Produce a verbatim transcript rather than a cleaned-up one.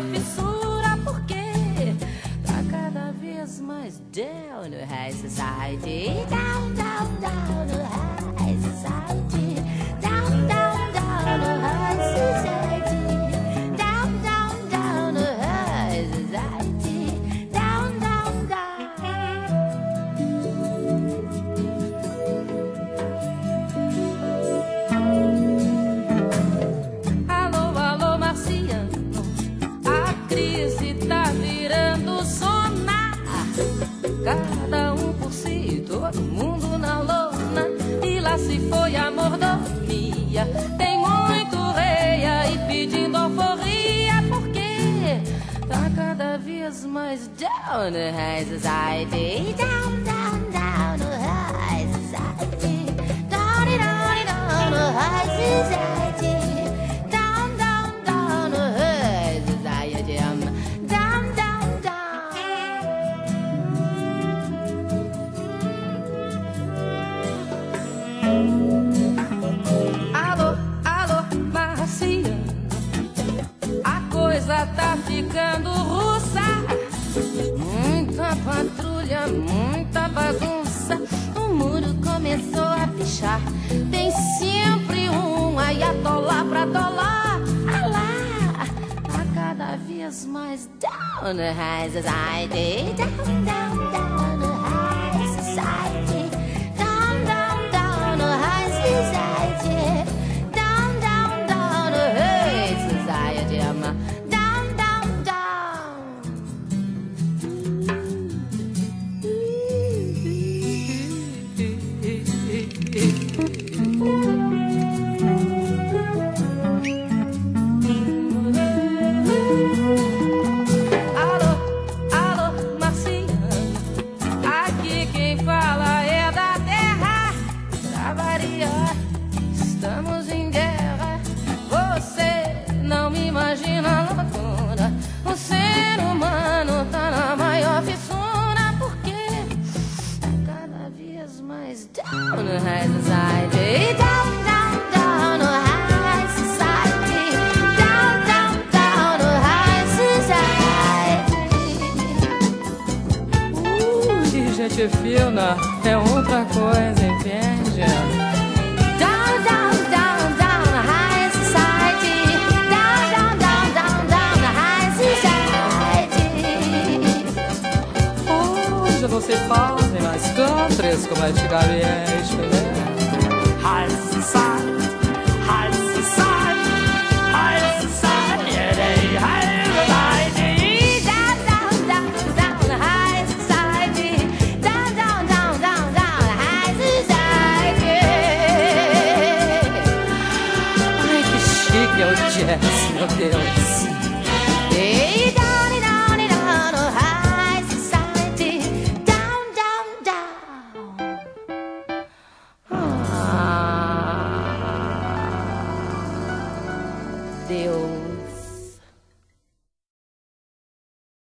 maior fissura, porque tá cada vez mais down no high society. Down, down, down no high society. Down, down, down no high society. Down, down, down no high society. Down, down, down. Alô, alô, marciano, a crise tá virando sonar. Cada um por si, todo mundo na lona. E lá se foi a mordomia. Tem muito rei aí pedindo alforria, porque tá cada vez mais down no high society. Down, down, down no high society. Down, down, down no high society. Down, down, down no high society. Down, down, down. Alô, alô, marciano, a coisa tá ficando russa. Muita patrulha, muita bagunça. O muro começou a pichar. Tem sempre um ayatollah pra dólar. Ah lá, tá cada vez mais down no high society. Down, down, down no high society. Down, down, down no high society. Down, down, down no high society. Down, down, down. Alô, alô, marciano, aqui quem fala é da terra. Pra variar, estamos em guerra. Você não me imagina loucura. O ser humano tá na maior fissura, porque tá cada vez mais down no high society. Down, down, down no high society. Down, down, down no high society. Ui, gente fina, é outra coisa, entende? Down, down, down, down no high society. Down, down, down, down, down no high society. Hoje não se fazem mais countries como antigamente, né? High society, high society, high society, high society. Down, down, down, down no high society. Down, down, down, down, down no high society. Ai, que chique é o jazz, meu Deus.